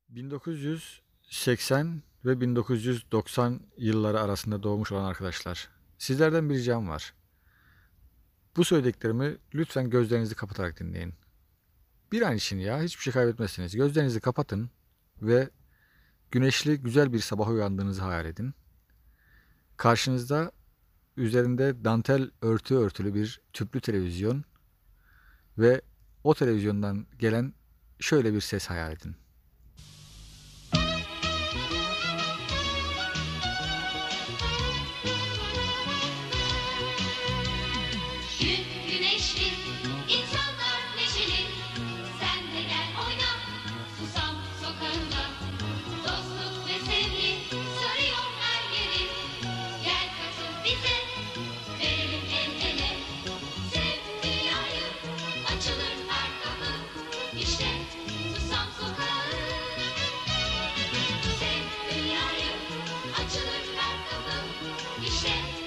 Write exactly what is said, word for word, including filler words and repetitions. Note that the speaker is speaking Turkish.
bin dokuz yüz seksen ve bin dokuz yüz doksan yılları arasında doğmuş olan arkadaşlar, sizlerden bir ricam var. Bu söylediklerimi lütfen gözlerinizi kapatarak dinleyin. Bir an için ya, hiçbir şey kaybetmezsiniz. Gözlerinizi kapatın ve güneşli güzel bir sabah uyandığınızı hayal edin. Karşınızda üzerinde dantel örtü örtülü bir tüplü televizyon ve o televizyondan gelen şöyle bir ses hayal edin. Gün güneşli, insanlar neşeli. Sen de gel oyna, Susam Sokağı'nda. Dostluk ve sevgi sarıyor her yeri. Gel katıl bize, verelim el ele. Sev dünyayı, açılır her kapı. İşte Susam Sokağı. Sev dünyayı, açılır her kapı. İşte